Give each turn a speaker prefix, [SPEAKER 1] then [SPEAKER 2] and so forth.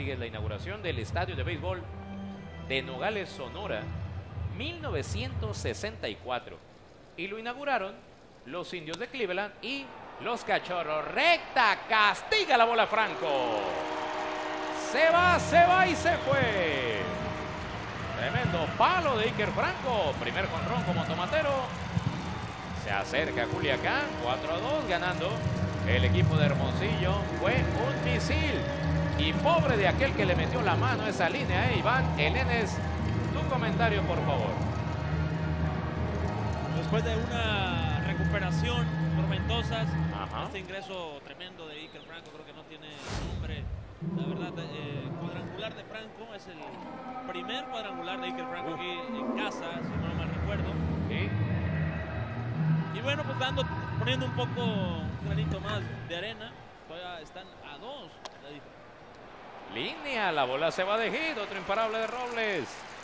[SPEAKER 1] Rodríguez la inauguración del estadio de béisbol de Nogales, Sonora, 1964. Y lo inauguraron los Indios de Cleveland y los Cachorros. Recta, castiga la bola Franco. Se va y se fue. Tremendo palo de Iker Franco. Primer jonrón como tomatero. Se acerca Culiacán, 4-2 ganando. El equipo de Hermosillo fue un misil. Y pobre de aquel que le metió la mano a esa línea, Iván Elenes. Tu comentario, por favor.
[SPEAKER 2] Después de una recuperación tormentosas,
[SPEAKER 1] Este
[SPEAKER 2] ingreso tremendo de Iker Franco, creo que no tiene nombre. La verdad, cuadrangular de Franco, es el primer cuadrangular de Iker Franco aquí en casa, si no mal recuerdo.
[SPEAKER 1] Sí.
[SPEAKER 2] Y bueno, pues poniendo un poco un granito más de arena, todavía están a 2.
[SPEAKER 1] Línea, la bola se va de hit, otro imparable de Robles.